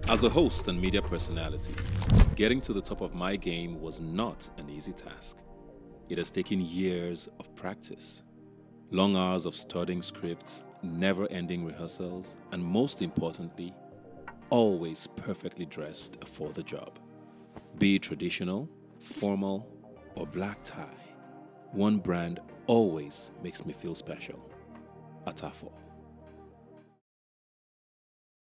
As a host and media personality, getting to the top of my game was not an easy task. It has taken years of practice, long hours of studying scripts, never-ending rehearsals, and most importantly, always perfectly dressed for the job. Be it traditional, formal, or black tie, one brand always makes me feel special: ATAFO.